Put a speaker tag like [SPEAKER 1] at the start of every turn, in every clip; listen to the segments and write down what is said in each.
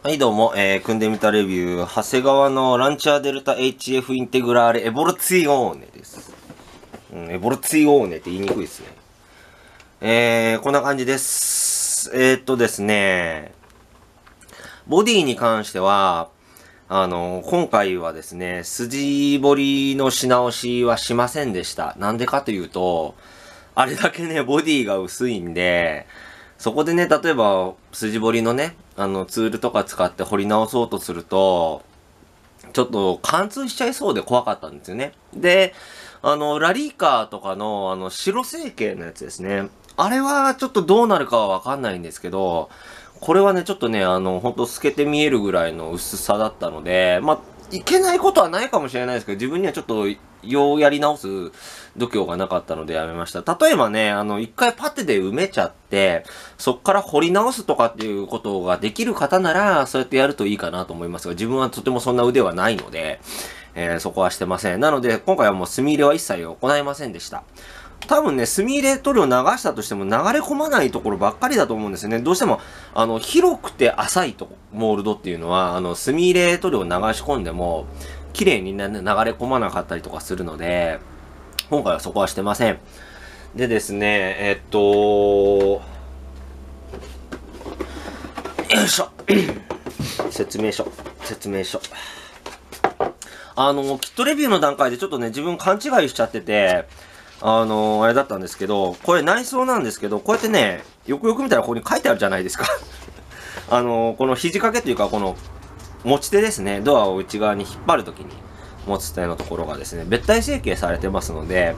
[SPEAKER 1] はいどうも、組んでみたレビュー、長谷川のランチャーデルタ HF インテグラーレエボルツィオーネです。エボルツィオーネって言いにくいですね。こんな感じです。ですね、ボディに関しては、今回はですね、筋彫りのし直しはしませんでした。なんでかというと、あれだけね、ボディが薄いんで、そこでね、例えば、筋彫りのね、ツールとか使って彫り直そうとすると、ちょっと貫通しちゃいそうで怖かったんですよね。で、ラリーカーとかの、白成形のやつですね。あれはちょっとどうなるかはわかんないんですけど、これはね、ちょっとね、ほんと透けて見えるぐらいの薄さだったので、まあ、いけないことはないかもしれないですけど、自分にはちょっと、ようやり直す度胸がなかったのでやめました。例えばね、一回パテで埋めちゃって、そっから掘り直すとかっていうことができる方なら、そうやってやるといいかなと思いますが、自分はとてもそんな腕はないので、そこはしてません。なので、今回はもう墨入れは一切行いませんでした。多分ね、墨入れ塗料流したとしても流れ込まないところばっかりだと思うんですよね。どうしても、広くて浅いとモールドっていうのは、墨入れ塗料を流し込んでも、綺麗に、ね、流れ込まなかったりとかするので、今回はそこはしてません。でですね、よいしょ。説明書。キットレビューの段階でちょっとね、自分勘違いしちゃってて、あれだったんですけど、これ内装なんですけど、こうやってね、よくよく見たらここに書いてあるじゃないですか。この肘掛けというか、この持ち手ですね、ドアを内側に引っ張るときに、持ち手のところがですね、別体成形されてますので、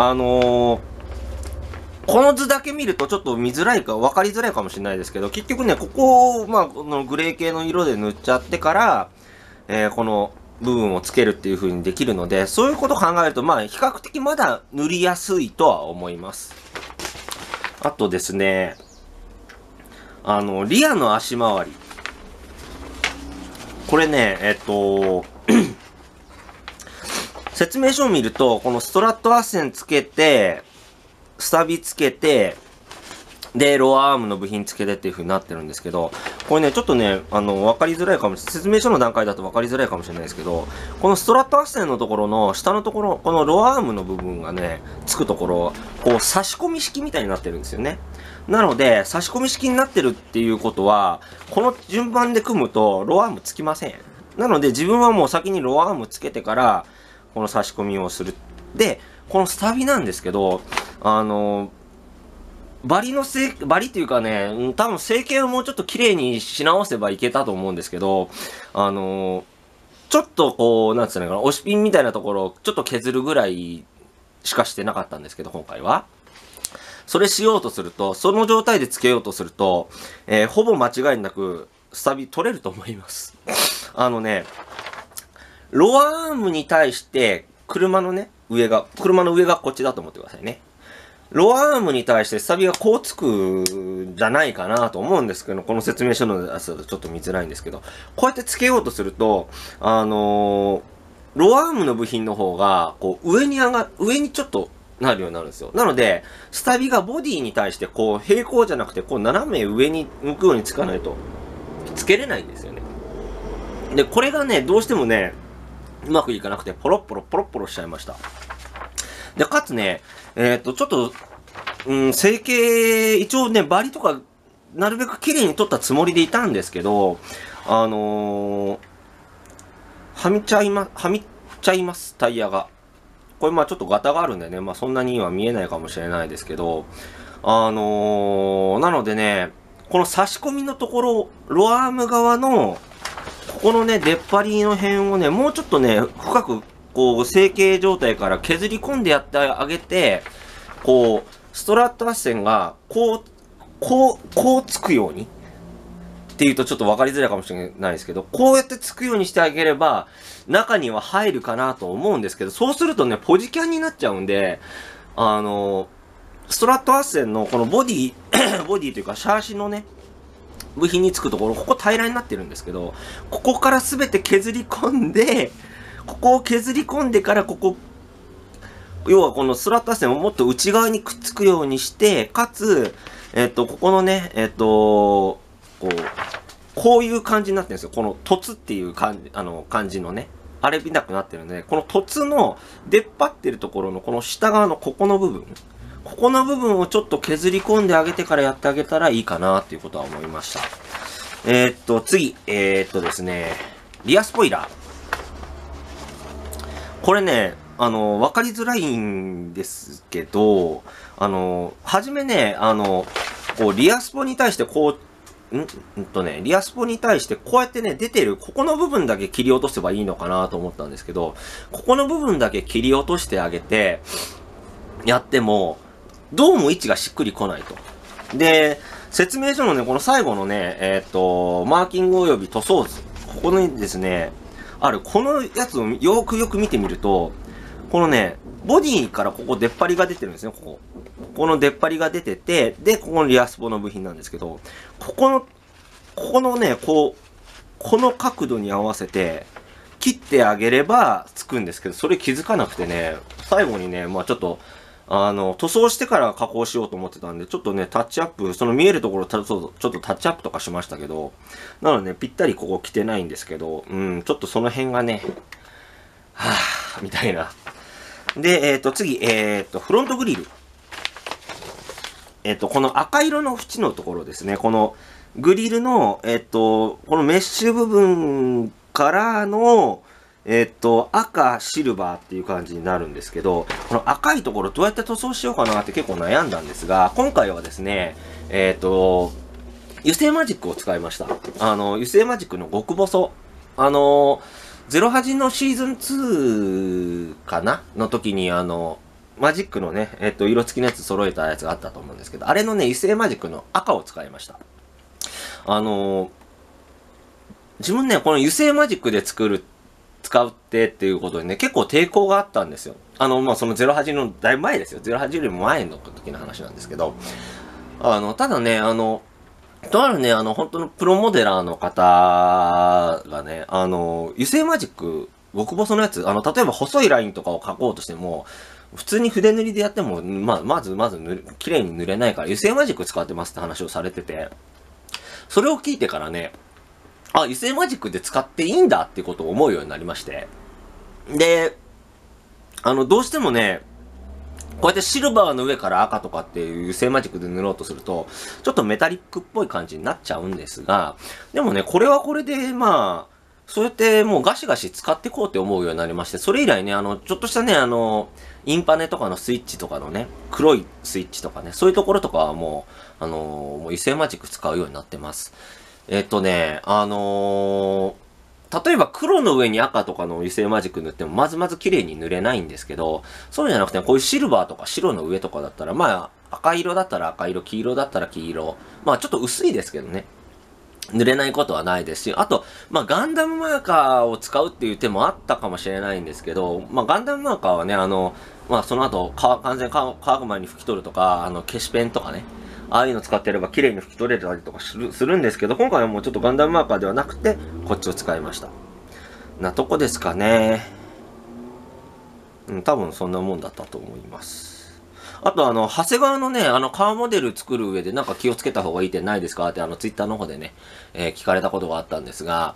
[SPEAKER 1] この図だけ見るとちょっと見づらいか、分かりづらいかもしれないですけど、結局ね、ここを、まあ、このグレー系の色で塗っちゃってから、この部分をつけるっていう風にできるので、そういうことを考えると、まあ、比較的まだ塗りやすいとは思います。あとですね、リアの足回り。これね、説明書を見ると、このストラットアッセンつけて、スタビつけて、で、ロアアームの部品つけてっていう風になってるんですけど、これね、ちょっとね、わかりづらいかもしれない。説明書の段階だとわかりづらいかもしれないですけど、このストラットアッセンのところの、下のところ、このロアアームの部分がね、つくところ、こう、差し込み式みたいになってるんですよね。なので、差し込み式になってるっていうことは、この順番で組むと、ロアアームつきません。なので、自分はもう先にロアアームつけてから、この差し込みをする。で、このスタビなんですけど、バリっていうかね、多分成形をもうちょっと綺麗にし直せばいけたと思うんですけど、ちょっとこう、なんつうのかな、押しピンみたいなところをちょっと削るぐらいしかしてなかったんですけど、今回は。それしようとすると、その状態で付けようとすると、ほぼ間違いなく、スタビ取れると思います。ロアアームに対して、車の上がこっちだと思ってくださいね。ロアアームに対してサビがこうつくんじゃないかなと思うんですけど、この説明書のやつだとちょっと見づらいんですけど、こうやってつけようとすると、ロアームの部品の方が、こう上にちょっとなるようになるんですよ。なので、スタビがボディに対してこう平行じゃなくて、こう斜め上に向くようにつかないと、つけれないんですよね。で、これがね、どうしてもね、うまくいかなくて、ポロッポロしちゃいました。で、かつね、ちょっと、成形、一応ね、バリとか、なるべく綺麗に取ったつもりでいたんですけど、はみっちゃいます、タイヤが。これまあちょっとガタがあるんでね、まあそんなには見えないかもしれないですけど、なのでね、この差し込みのところ、ロアーム側の、ここのね、出っ張りの辺をね、もうちょっとね、深く、こう、成形状態から削り込んでやってあげて、こう、ストラットアッセンが、こうつくようにっていうとちょっと分かりづらいかもしれないですけど、こうやってつくようにしてあげれば、中には入るかなと思うんですけど、そうするとね、ポジキャンになっちゃうんで、ストラットアッセンのこのボディボディというか、シャーシのね、部品につくところ、ここ平らになってるんですけど、ここからすべて削り込んで、ここを削り込んでからここ、要はこのストラットアッセンをもっと内側にくっつくようにして、かつ、ここのね、ここういう感じになってるんですよ。この凸っていう感じのね。あれ見なくなってるんで、この凸の出っ張ってるところのこの下側のここの部分。ここの部分をちょっと削り込んであげてからやってあげたらいいかなっていうことは思いました。次。ですね、リアスポイラー。これね、わかりづらいんですけど、はじめね、こう、リアスポに対してこう、リアスポに対してこうやってね、出てる、ここの部分だけ切り落とせばいいのかなと思ったんですけど、ここの部分だけ切り落としてあげて、やっても、どうも位置がしっくりこないと。で、説明書のね、この最後のね、マーキング及び塗装図。ここにですね、ある、このやつをよくよく見てみると、このね、ボディからここ出っ張りが出てるんですね、ここ。この出っ張りが出てて、で、ここのリアスポの部品なんですけど、ここのね、この角度に合わせて、切ってあげればつくんですけど、それ気づかなくてね、最後にね、まあちょっと、塗装してから加工しようと思ってたんで、ちょっとね、タッチアップ、その見えるところ、ちょっとタッチアップとかしましたけど、なのでね、ぴったりここ来てないんですけど、ちょっとその辺がね、はぁ、みたいな。で、次、フロントグリル。この赤色の縁のところですね。このグリルの、このメッシュ部分からの、赤、シルバーっていう感じになるんですけど、この赤いところどうやって塗装しようかなって結構悩んだんですが、今回はですね、油性マジックを使いました。油性マジックの極細。08のシーズン2かなの時にマジックのね、色付きのやつ揃えたやつがあったと思うんですけど、あれのね、油性マジックの赤を使いました。自分ね、この油性マジックで使うっていうことにね、結構抵抗があったんですよ。まあ、その08のだいぶ前ですよ。08よりも前の時の話なんですけど、ただね、とあるね、本当のプロモデラーの方がね、油性マジック、極細のやつ、例えば細いラインとかを描こうとしても、普通に筆塗りでやっても、まず綺麗に塗れないから、油性マジック使ってますって話をされてて、それを聞いてからね、あ、油性マジックで使っていいんだってことを思うようになりまして。で、どうしてもね、こうやってシルバーの上から赤とかっていう油性マジックで塗ろうとすると、ちょっとメタリックっぽい感じになっちゃうんですが、でもね、これはこれで、まあ、そうやってもうガシガシ使ってこうって思うようになりまして、それ以来ね、ちょっとしたね、インパネとかのスイッチとかのね、黒いスイッチとかね、そういうところとかはもう、もう油性マジック使うようになってます。例えば黒の上に赤とかの油性マジック塗ってもまず綺麗に塗れないんですけど、そうじゃなくてこういうシルバーとか白の上とかだったら、まあ赤色だったら赤色、黄色だったら黄色、まあちょっと薄いですけどね。塗れないことはないですし、あと、まあガンダムマーカーを使うっていう手もあったかもしれないんですけど、まあガンダムマーカーはね、まあその後完全に乾く前に拭き取るとか、消しペンとかね、ああいうの使ってれば綺麗に拭き取れたりとかするんですけど、今回はもうちょっとガンダムマーカーではなくて、こっちを使いました。なとこですかね。多分そんなもんだったと思います。あと長谷川のね、カーモデル作る上でなんか気をつけた方がいい点ないですかってツイッターの方でね、聞かれたことがあったんですが、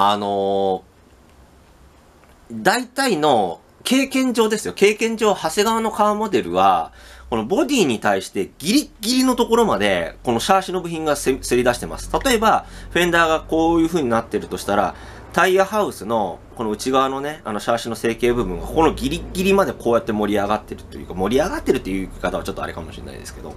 [SPEAKER 1] 大体の経験上ですよ。経験上、長谷川のカーモデルは、このボディに対してギリギリのところまで、このシャーシの部品がせり出してます。例えば、フェンダーがこういう風になってるとしたら、タイヤハウスの、この内側のね、シャーシの成形部分が、ここのギリギリまでこうやって盛り上がってるというか、盛り上がってるっていう言い方はちょっとあれかもしれないですけど、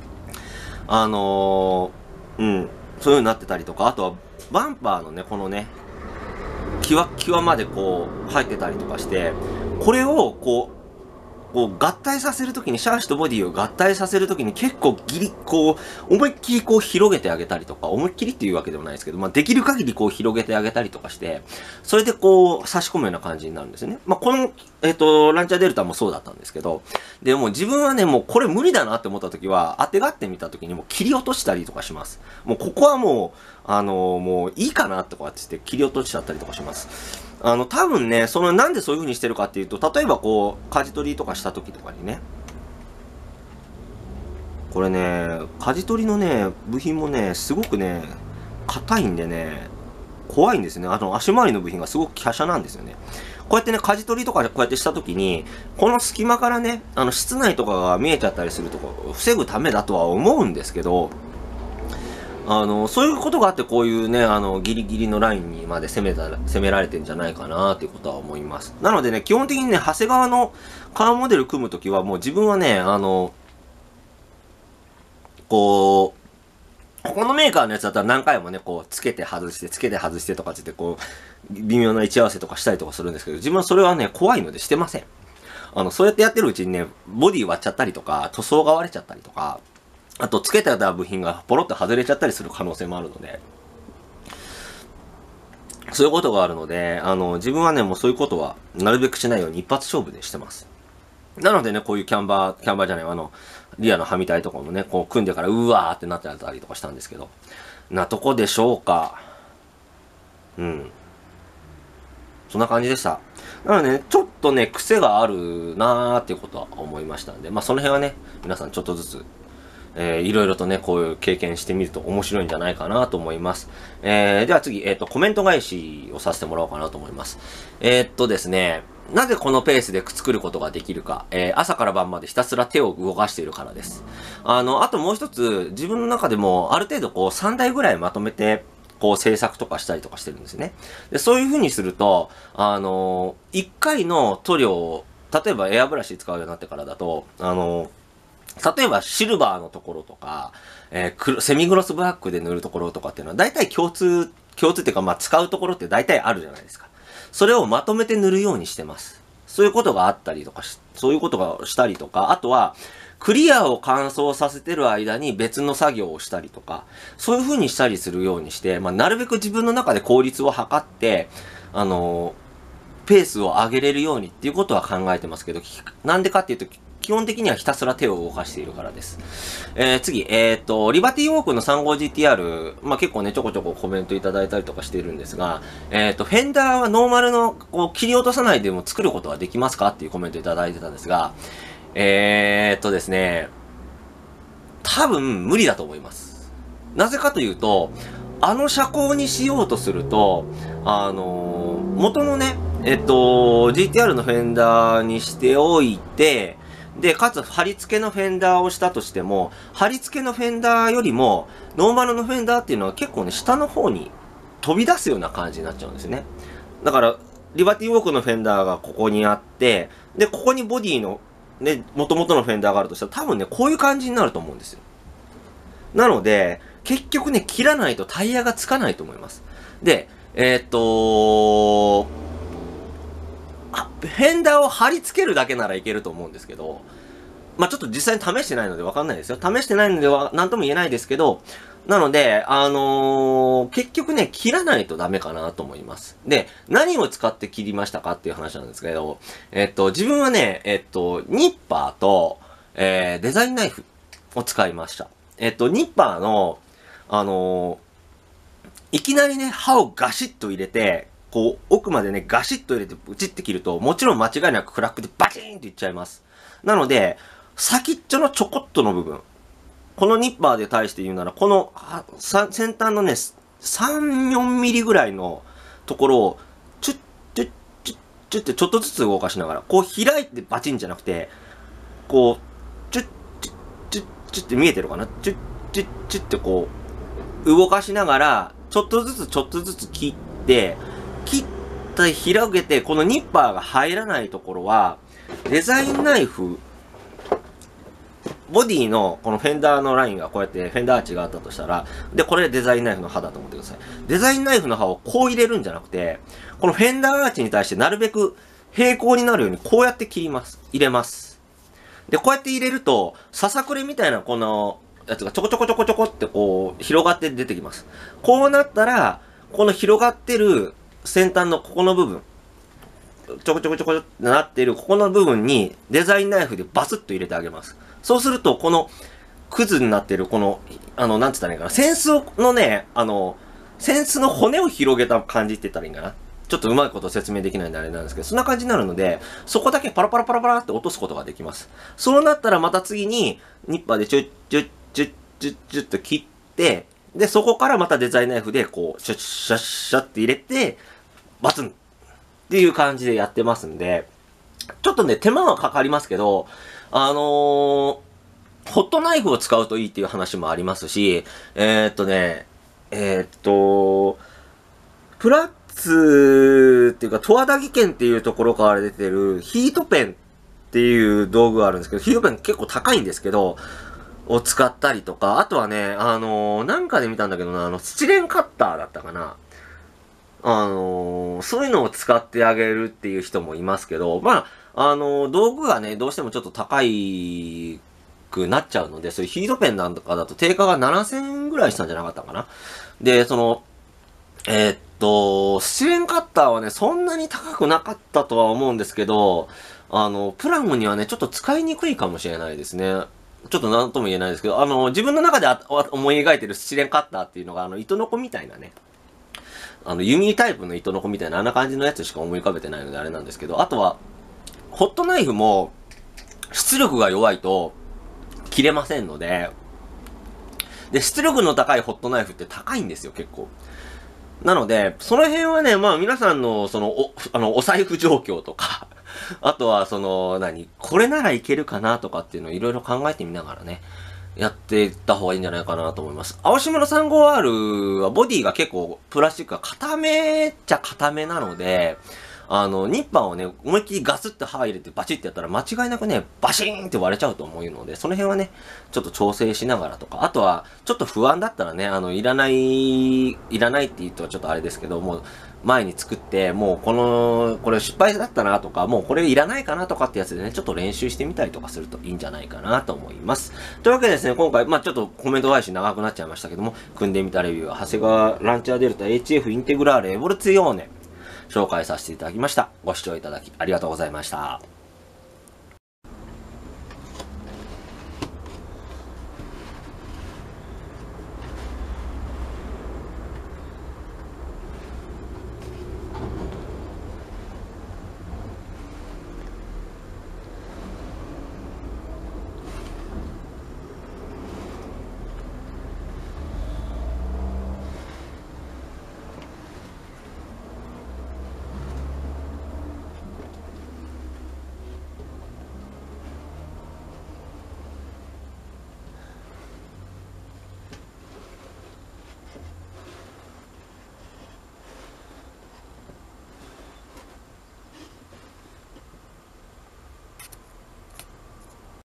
[SPEAKER 1] そういう風になってたりとか、あとは、バンパーのね、このね、際までこう、入ってたりとかして、これをこう合体させるときに、シャーシとボディを合体させるときに結構思いっきりこう広げてあげたりとか、思いっきりっていうわけでもないですけど、まあできる限りこう広げてあげたりとかして、それでこう差し込むような感じになるんですよね。まあこの、ランチャーデルタもそうだったんですけど、でも自分はね、もうこれ無理だなって思ったときは、当てがってみたときにもう切り落としたりとかします。もうここはもう、もういいかなとかって言って切り落としちゃったりとかします。多分ね、なんでそういう風にしてるかっていうと、例えばこう、舵取りとかした時とかにね、これね、舵取りのね、部品もね、すごくね、 硬いんでね、怖いんですね。足回りの部品がすごく華奢なんですよね。こうやってね、舵取りとかこうやってしたときに、この隙間からね、室内とかが見えちゃったりするところを防ぐためだとは思うんですけど、そういうことがあってこういうね、ギリギリのラインにまで攻められてんじゃないかなっていうことは思います。なのでね、基本的にね、長谷川のカーモデル組むときはもう自分はね、ここのメーカーのやつだったら何回もね、こう、つけて外して、つけて外してとかって言って、こう、微妙な位置合わせとかしたりとかするんですけど、自分はそれはね、怖いのでしてません。そうやってやってるうちにね、ボディ割っちゃったりとか、塗装が割れちゃったりとか、あと、つけてた部品がポロッと外れちゃったりする可能性もあるので、そういうことがあるので、自分はね、もうそういうことは、なるべくしないように一発勝負でしてます。なのでね、こういうキャンバーじゃない、リアのはみ体とかもね、こう組んでから、うわーってなってたりとかしたんですけど、なとこでしょうか。うん。そんな感じでした。なのでね、ちょっとね、癖があるなーっていうことは思いましたんで、まあその辺はね、皆さんちょっとずつ、いろいろとね、こういう経験してみると面白いんじゃないかなと思います。では次、コメント返しをさせてもらおうかなと思います。ですね、なぜこのペースで作ることができるか、朝から晩までひたすら手を動かしているからです。あともう一つ、自分の中でもある程度こう3台ぐらいまとめて、こう制作とかしたりとかしてるんですね。で、そういう風にすると、1回の塗料を、例えばエアブラシ使うようになってからだと、例えばシルバーのところとか、セミグロスブラックで塗るところとかっていうのは大体共通っていうかまあ使うところって大体あるじゃないですか。それをまとめて塗るようにしてます。そういうことがあったりとかそういうことがしたりとか、あとは、クリアを乾燥させてる間に別の作業をしたりとか、そういう風にしたりするようにして、まあ、なるべく自分の中で効率を測って、ペースを上げれるようにっていうことは考えてますけど、なんでかっていうと、基本的にはひたすら手を動かしているからです。次、リバティウォークの 35GTR、まあ、結構ね、ちょこちょこコメントいただいたりとかしているんですが、フェンダーはノーマルの、こう、切り落とさないでも作ることはできますかっていうコメントいただいてたんですが、ですね、多分無理だと思います。なぜかというと、車高にしようとすると、元のね、GTR のフェンダーにしておいて、で、かつ貼り付けのフェンダーをしたとしても、貼り付けのフェンダーよりも、ノーマルのフェンダーっていうのは結構ね、下の方に飛び出すような感じになっちゃうんですよね。だから、リバティウォークのフェンダーがここにあって、で、ここにボディの、ね、元々のフェンダーがあるとしたら、多分ね、こういう感じになると思うんですよ。なので、結局ね、切らないとタイヤがつかないと思います。で、フェンダーを貼り付けるだけならいけると思うんですけど、まあ、ちょっと実際に試してないのでわかんないですよ。試してないのでは、なんとも言えないですけど、なので、結局ね、切らないとダメかなと思います。で、何を使って切りましたかっていう話なんですけど、自分はね、ニッパーと、デザインナイフを使いました。ニッパーの、いきなりね、刃をガシッと入れて、こう、奥までね、ガシッと入れて、ブチって切ると、もちろん間違いなくクラックでバチーンっていっちゃいます。なので、先っちょのちょこっとの部分、このニッパーで対して言うなら、この先端のね、3、4ミリぐらいのところを、チュッ、チュッ、チュッ、チュッってちょっとずつ動かしながら、こう開いてバチンじゃなくて、こう、チュッ、チュッ、チュッ、チュッって見えてるかな？チュッ、チュッ、チュッってこう、動かしながら、ちょっとずつ切って広げて、このニッパーが入らないところは、デザインナイフ、ボディのこのフェンダーのラインがこうやってフェンダーアーチがあったとしたら、で、これデザインナイフの刃だと思ってください。デザインナイフの刃をこう入れるんじゃなくて、このフェンダーアーチに対してなるべく平行になるようにこうやって入れます。で、こうやって入れると、ささくれみたいなこのやつがちょこちょこちょこちょこってこう広がって出てきます。こうなったら、この広がってる先端のここの部分、ちょこちょこちょこってなっているここの部分にデザインナイフでバスッと入れてあげます。そうすると、この、クズになっている、この、なんつったらいいかな。扇子のね、扇子の骨を広げた感じって言ったらいいかな。ちょっとうまいこと説明できないんであれなんですけど、そんな感じになるので、そこだけパラパラパラパラって落とすことができます。そうなったらまた次に、ニッパーでチュッチュッチュッチュッチュッと切って、 で、そこからまたデザインナイフで、こう、シャッシャッシャッって入れて、バツンっていう感じでやってますんで、ちょっとね、手間はかかりますけど、ホットナイフを使うといいっていう話もありますし、プラッツっていうか、十和田技研っていうところから出てるヒートペンっていう道具があるんですけど、ヒートペン結構高いんですけど、を使ったりとか、あとはね、なんかで見たんだけどな、スチレンカッターだったかな。そういうのを使ってあげるっていう人もいますけど、まあ、道具がね、どうしてもちょっと高くなっちゃうので、そういうヒートペンなんかだと定価が7000円ぐらいしたんじゃなかったかな。で、スチレンカッターはね、そんなに高くなかったとは思うんですけど、プラムにはね、ちょっと使いにくいかもしれないですね。ちょっと何とも言えないですけど、自分の中で思い描いてるスチレンカッターっていうのが、糸のこみたいなね、弓タイプの糸のこみたいな、あんな感じのやつしか思い浮かべてないのであれなんですけど、あとは、ホットナイフも、出力が弱いと、切れませんので、で、出力の高いホットナイフって高いんですよ、結構。なので、その辺はね、まあ皆さんの、お財布状況とか、あとは、これならいけるかなとかっていうのをいろいろ考えてみながらね、やっていった方がいいんじゃないかなと思います。青島の 35R はボディが結構プラスチックが固めっちゃ固めなので、ニッパーをね、思いっきりガスって歯入れてバチってやったら間違いなくね、バシーンって割れちゃうと思うので、その辺はね、ちょっと調整しながらとか、あとは、ちょっと不安だったらね、いらないって言うとちょっとあれですけど、もう、前に作って、もうこれ失敗だったなとか、もうこれいらないかなとかってやつでね、ちょっと練習してみたりとかするといいんじゃないかなと思います。というわけでですね、今回、まあちょっとコメント返し長くなっちゃいましたけども、組んでみたレビューは、長谷川ランチャーデルタ HF インテグラーレエボルツィオーネ、紹介させていただきました。ご視聴いただきありがとうございました。